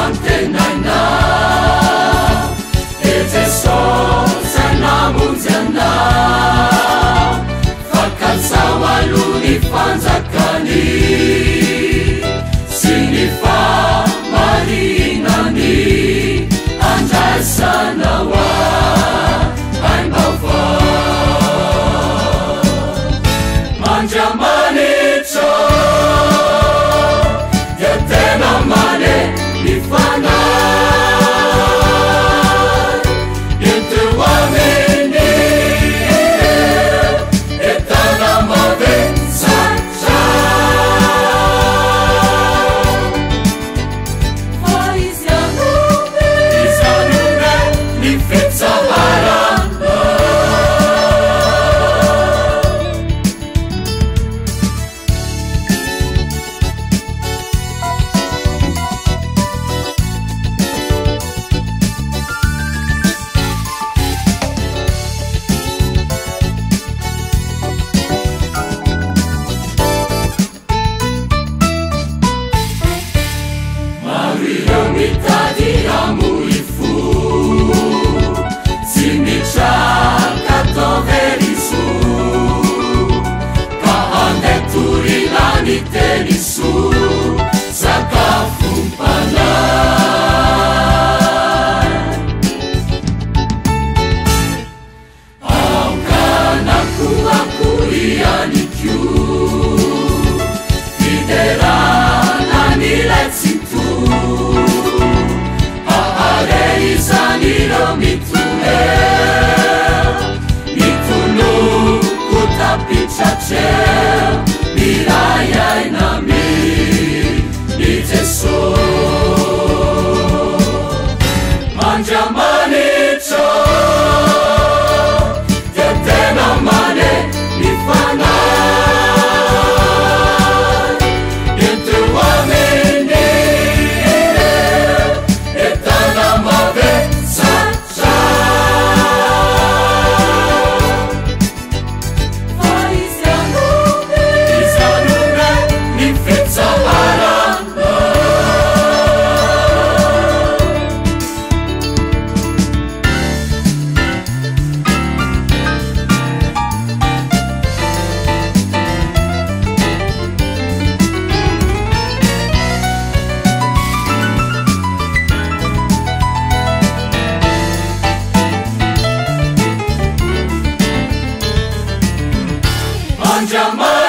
antenaina ejeso zanamonjana fakatsaoalony fanjakany sy ny famarinany andraisanaoa aimbava mandramanitro dia tena mane mifana enteo aminy etana mave satra fa izanome ny fitsaharana Mario mitady amoifo tsy mitraka tao veriso ka andeha torinany teniso sakafompanahy aokanako ianikio fideranany letsinto ahareizanireo mitoloko tapitratreo miray ainami ny jeso mandramanitro dia tena mane mifanahy enteo aminy etana mave satra fa izanome ny fitsaharana Mandrama